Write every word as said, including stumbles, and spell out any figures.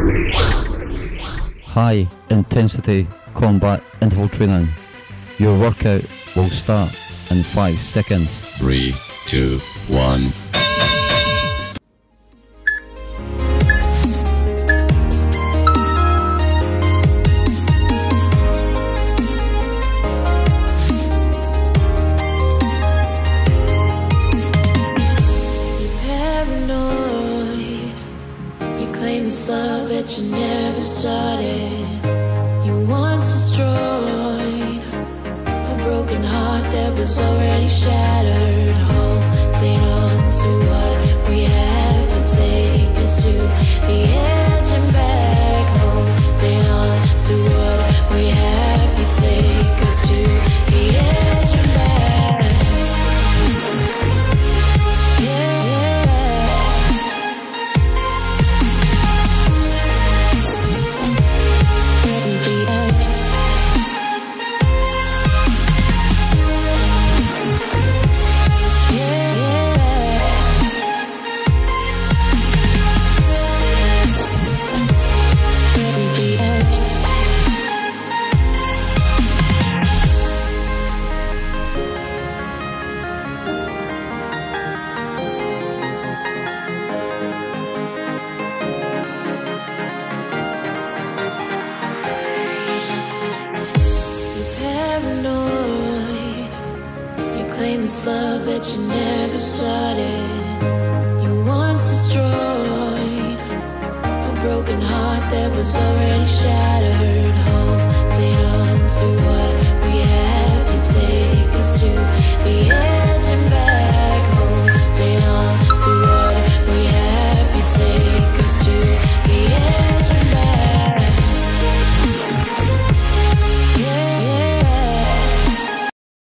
High intensity combat interval training. Your workout will start in five seconds. Three, two, one. This love that you never started, you once destroyed a broken heart that was already shattered. Holding on to what we have and take us to the edge and back. Holding on to what we have and take us to the edge and back. Yeah. Claim this love that you never started, you once destroyed a broken heart that was already shattered. Holding on to what we have and take us to the edge and back.